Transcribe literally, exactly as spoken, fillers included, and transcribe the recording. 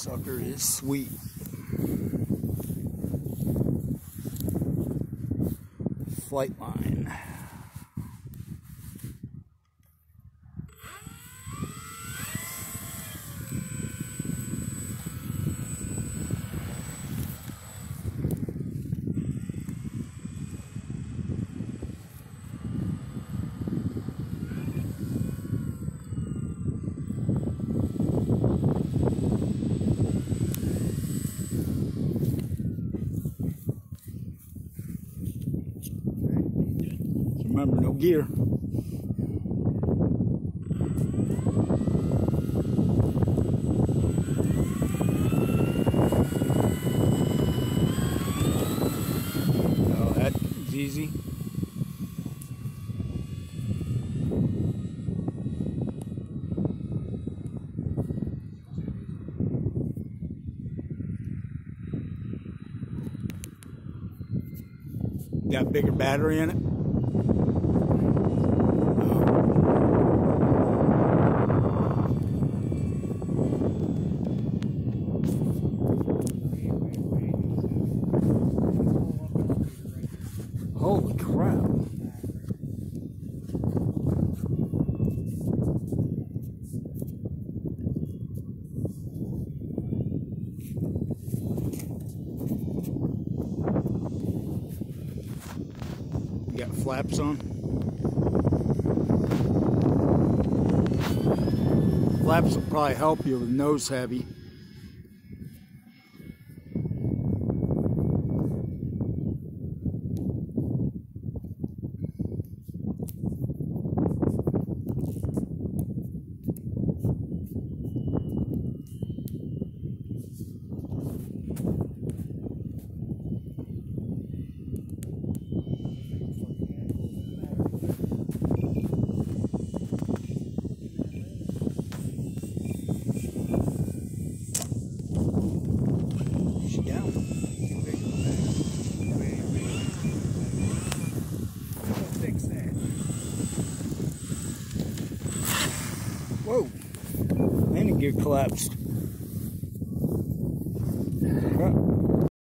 sucker is sweet. FlightLine. Remember, no gear. Oh, that's easy. Got a bigger battery in it. Holy crap. You got flaps on. Flaps will probably help you with nose heavy. Whoa, landing gear collapsed.